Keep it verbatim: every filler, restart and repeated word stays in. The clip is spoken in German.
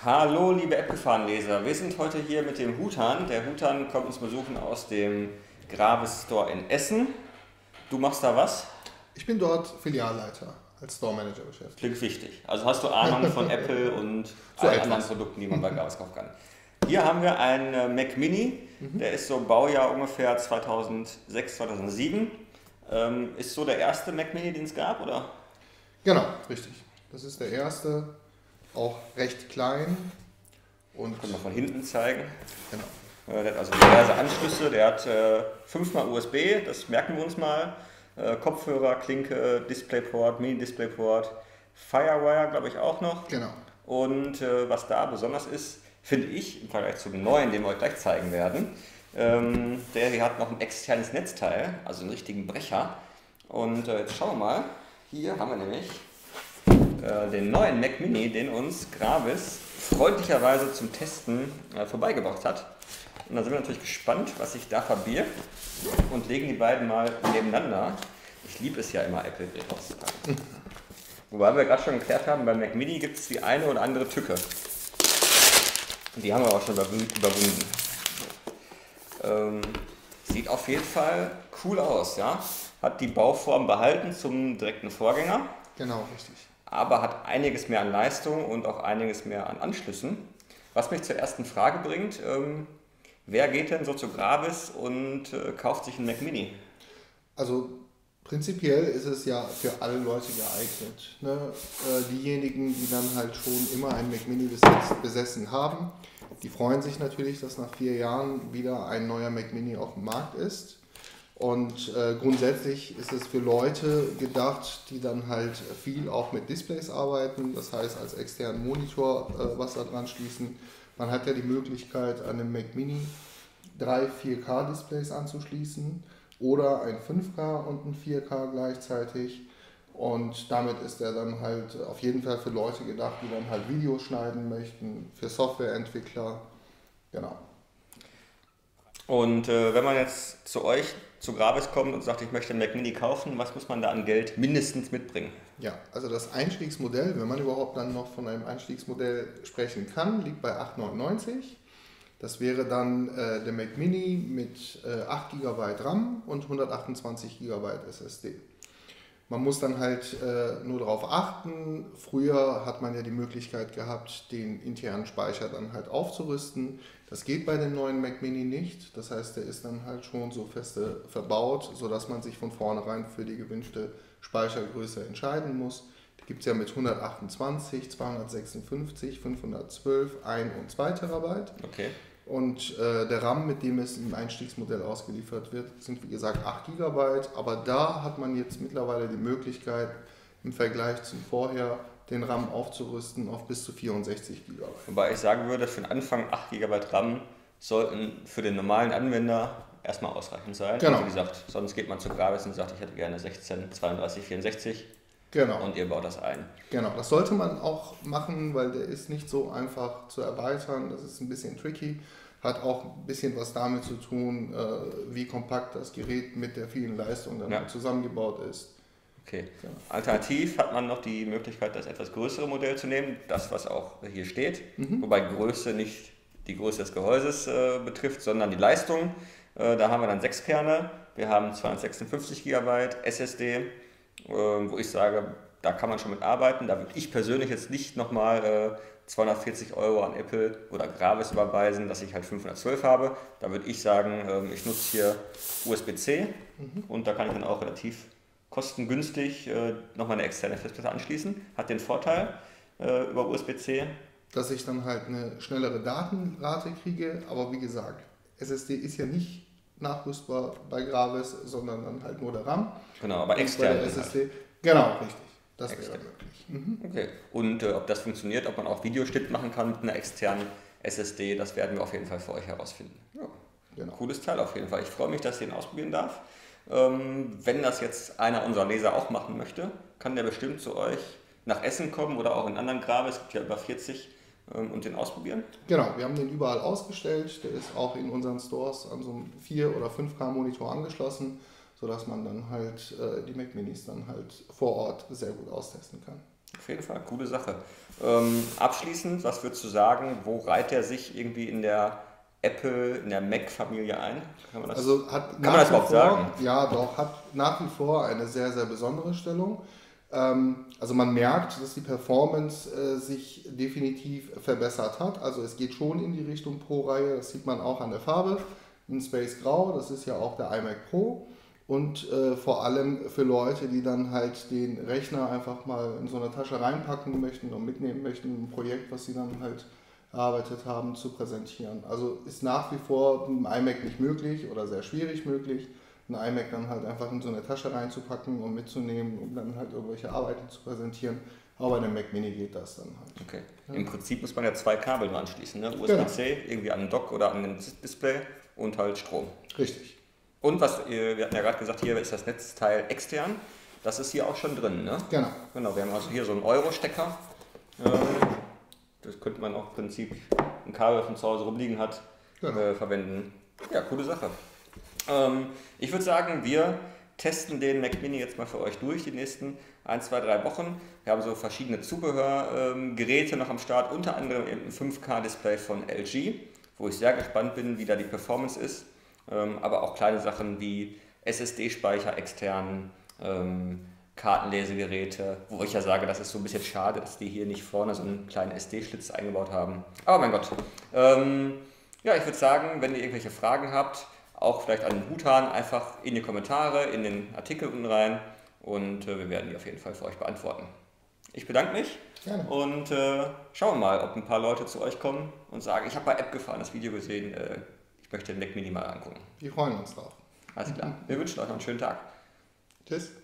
Hallo liebe App-Gefahren-Leser, wir sind heute hier mit dem Hutan. Der Hutan kommt uns besuchen aus dem Gravis Store in Essen. Du machst da was? Ich bin dort Filialleiter als Store Manager beschäftigt. Klingt wichtig. Also hast du Ahnung von Apple und So allen etwas. anderen Produkten, die man bei Gravis kaufen kann. Hier haben wir einen äh, Mac Mini, der ist so Baujahr ungefähr zweitausendsechs, zweitausendsieben. Ähm, ist so der erste Mac Mini, den es gab, oder? Genau, richtig. Das ist der erste, auch recht klein und Können wir von hinten zeigen. genau. Äh, Der hat also diverse Anschlüsse, der hat äh, fünfmal U S B, das merken wir uns mal. Äh, Kopfhörer, Klinke, Displayport, Mini-Displayport, Firewire glaube ich auch noch. Genau. Und äh, was da besonders ist, finde ich, im Vergleich zum neuen, den wir euch gleich zeigen werden, ähm, der hier hat noch ein externes Netzteil, also einen richtigen Brecher. Und äh, jetzt schauen wir mal, hier haben wir nämlich äh, den neuen Mac Mini, den uns Gravis freundlicherweise zum Testen äh, vorbeigebracht hat. Und da sind wir natürlich gespannt, was sich da verbirgt, und legen die beiden mal nebeneinander. Ich liebe es ja immer, Apple-Geräte auszupacken. Wobei wir gerade schon geklärt haben, beim Mac Mini gibt es die eine oder andere Tücke. Die haben wir auch schon überwunden. Ähm, sieht auf jeden Fall cool aus, ja. Hat die Bauform behalten zum direkten Vorgänger, Genau, richtig. aber hat einiges mehr an Leistung und auch einiges mehr an Anschlüssen. Was mich zur ersten Frage bringt, ähm, wer geht denn so zu Gravis und äh, kauft sich einen Mac Mini? Also prinzipiell ist es ja für alle Leute geeignet. Ne? Äh, diejenigen, die dann halt schon immer ein Mac Mini besetzt, besessen haben, die freuen sich natürlich, dass nach vier Jahren wieder ein neuer Mac Mini auf dem Markt ist. Und äh, grundsätzlich ist es für Leute gedacht, die dann halt viel auch mit Displays arbeiten, das heißt als externen Monitor äh, was da dran schließen. Man hat ja die Möglichkeit, an dem Mac Mini drei vier K Displays anzuschließen oder ein fünf K und ein vier K gleichzeitig. Und damit ist er dann halt auf jeden Fall für Leute gedacht, die dann halt Videos schneiden möchten, für Softwareentwickler. Genau. Und äh, wenn man jetzt zu euch, zu Gravis kommt und sagt, ich möchte einen Mac Mini kaufen, was muss man da an Geld mindestens mitbringen? Ja, also das Einstiegsmodell, wenn man überhaupt dann noch von einem Einstiegsmodell sprechen kann, liegt bei achthundertneunundneunzig. Das wäre dann äh, der Mac Mini mit äh, acht Gigabyte RAM und hundertachtundzwanzig Gigabyte S S D. Man muss dann halt äh, nur darauf achten, früher hat man ja die Möglichkeit gehabt, den internen Speicher dann halt aufzurüsten. Das geht bei dem neuen Mac Mini nicht, das heißt, der ist dann halt schon so feste verbaut, sodass man sich von vornherein für die gewünschte Speichergröße entscheiden muss. Die gibt es ja mit hundertachtundzwanzig, zweihundertsechsundfünfzig, fünfhundertzwölf, ein und zwei Terabyte. Okay. Und äh, der RAM, mit dem es im Einstiegsmodell ausgeliefert wird, sind wie gesagt acht Gigabyte. Aber da hat man jetzt mittlerweile die Möglichkeit, im Vergleich zum vorher den RAM aufzurüsten auf bis zu vierundsechzig Gigabyte. Wobei ich sagen würde, für den Anfang acht Gigabyte RAM sollten für den normalen Anwender erstmal ausreichend sein. Genau. Wie gesagt, sonst geht man zu Gravis und sagt, ich hätte gerne sechzehn, zweiunddreißig, vierundsechzig. Genau. Und ihr baut das ein. Genau, das sollte man auch machen, weil der ist nicht so einfach zu erweitern. Das ist ein bisschen tricky. Hat auch ein bisschen was damit zu tun, äh, wie kompakt das Gerät mit der vielen Leistung dann Ja. zusammengebaut ist. Okay. Genau. Alternativ hat man noch die Möglichkeit, das etwas größere Modell zu nehmen, das was auch hier steht, Mhm. wobei Größe nicht die Größe des Gehäuses äh, betrifft, sondern die Leistung. Äh, da haben wir dann sechs Kerne, wir haben zweihundertsechsundfünfzig Gigabyte S S D, äh, wo ich sage, da kann man schon mit arbeiten. Da würde ich persönlich jetzt nicht nochmal äh, zweihundertvierzig Euro an Apple oder Gravis überweisen, dass ich halt fünfhundertzwölf habe. Da würde ich sagen, ähm, ich nutze hier U S B C Mhm. und da kann ich dann auch relativ kostengünstig äh, nochmal eine externe Festplatte anschließen. Hat den Vorteil äh, über U S B C. Dass ich dann halt eine schnellere Datenrate kriege, aber wie gesagt, S S D ist ja nicht nachrüstbar bei Gravis, sondern dann halt nur der RAM. Genau, aber Und bei extern. der Halt. S S D, genau, richtig. Das Extern. wäre möglich. Mhm. Okay. Und äh, ob das funktioniert, ob man auch Videoschnitt machen kann mit einer externen S S D, das werden wir auf jeden Fall für euch herausfinden. Ja. Genau. Cooles Teil auf jeden Fall. Ich freue mich, dass ich den ausprobieren darf. Ähm, wenn das jetzt einer unserer Leser auch machen möchte, kann der bestimmt zu euch nach Essen kommen oder auch in anderen Gravis, es gibt ja über vierzig, ähm, und den ausprobieren. Genau, wir haben den überall ausgestellt. Der ist auch in unseren Stores an so einem vier oder fünf K Monitor angeschlossen, sodass man dann halt äh, die Mac Minis dann halt vor Ort sehr gut austesten kann. Auf jeden Fall, coole Sache. Ähm, abschließend, was würdest du sagen, wo reiht er sich irgendwie in der Apple, in der Mac-Familie ein? Kann man das, also hat kann man das überhaupt vor, sagen? Ja, doch, hat nach wie vor eine sehr, sehr besondere Stellung. Ähm, also man merkt, dass die Performance äh, sich definitiv verbessert hat. Also es geht schon in die Richtung Pro-Reihe, das sieht man auch an der Farbe. In Space Grau, das ist ja auch der iMac Pro. Und äh, vor allem für Leute, die dann halt den Rechner einfach mal in so eine Tasche reinpacken möchten und mitnehmen möchten, ein Projekt, was sie dann halt erarbeitet haben, zu präsentieren. Also ist nach wie vor im iMac nicht möglich oder sehr schwierig möglich, ein iMac dann halt einfach in so eine Tasche reinzupacken und mitzunehmen, um dann halt irgendwelche Arbeiten zu präsentieren. Aber bei dem Mac Mini geht das dann halt. Okay. Ja. Im Prinzip muss man ja zwei Kabel nur anschließen, ne? U S B C, genau. Irgendwie an den Dock oder an den Display und halt Strom. Richtig. Und was, wir hatten ja gerade gesagt, hier ist das Netzteil extern. Das ist hier auch schon drin, ne? Genau. Genau, wir haben also hier so einen Euro-Stecker. Das könnte man auch im Prinzip ein Kabel, das von zu Hause rumliegen hat, genau. äh, verwenden. Ja, coole Sache. Ähm, ich würde sagen, wir testen den Mac Mini jetzt mal für euch durch, die nächsten ein, zwei, drei Wochen. Wir haben so verschiedene Zubehörgeräte ähm, noch am Start, unter anderem ein fünf K Display von L G, wo ich sehr gespannt bin, wie da die Performance ist. Ähm, aber auch kleine Sachen wie S S D-Speicher extern, ähm, Kartenlesegeräte, wo ich ja sage, das ist so ein bisschen schade, dass die hier nicht vorne so einen kleinen S D-Schlitz eingebaut haben. Aber mein Gott. Ähm, ja, ich würde sagen, wenn ihr irgendwelche Fragen habt, auch vielleicht an den Hutan, einfach in die Kommentare, in den Artikel unten rein und äh, wir werden die auf jeden Fall für euch beantworten. Ich bedanke mich. Gerne. Und äh, schauen wir mal, ob ein paar Leute zu euch kommen und sagen, ich habe bei App gefahren, das Video gesehen, äh, ich möchte den Mac Mini mal angucken. Wir freuen uns drauf. Alles klar. Wir wünschen euch noch einen schönen Tag. Tschüss.